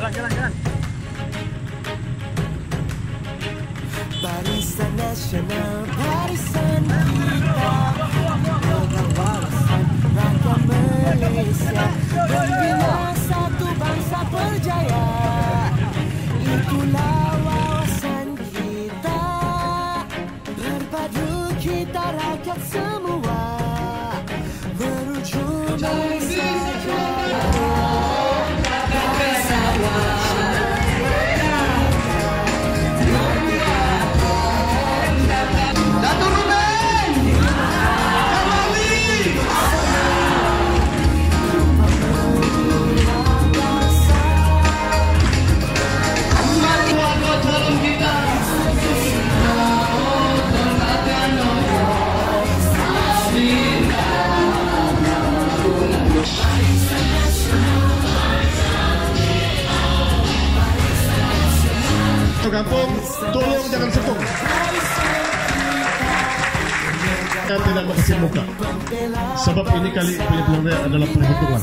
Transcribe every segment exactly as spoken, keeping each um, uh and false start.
Jalan, jalan, jalan. Barisan Nasional, barisan kita, pengawasan rakyat Malaysia, membina satu bangsa berjaya. Itulah wawasan kita, berpadu kita rakyat semua, menuju Malaysia jaya. Kampung, tolong jangan sentuh. Kita tidak berkasih muka. Sebab ini kali punya peluang adalah perhitungan.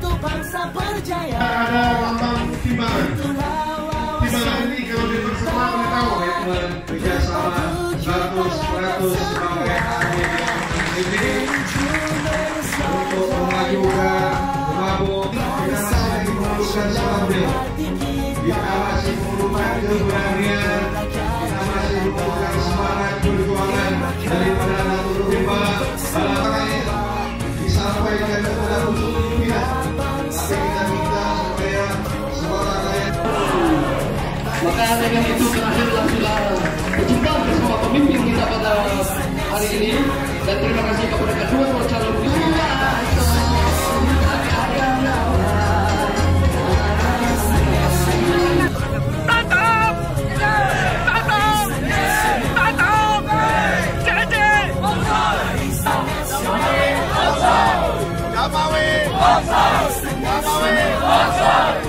Ada lambang timbangan. Timbangan ini kalau di bersama kita tahu ya, kerjasama seratus seratus sebagai ini untuk memajukan mabuk. Kita masih memerlukan selambil. Kita masih memerlukan keberanian, kita masih memerlukan semangat perjuangan daripada Datuk Rimba. Balapan ini disampaikan kepada unsur pimpinan, tapi kita minta supaya semua rakyat. Maka dengan itu terakhirlah sudah berjumpa bersama pemimpin kita pada hari ini, dan terima kasih kepada kedua calon pimpinan. Gamawi! Gamawi! Gamawi!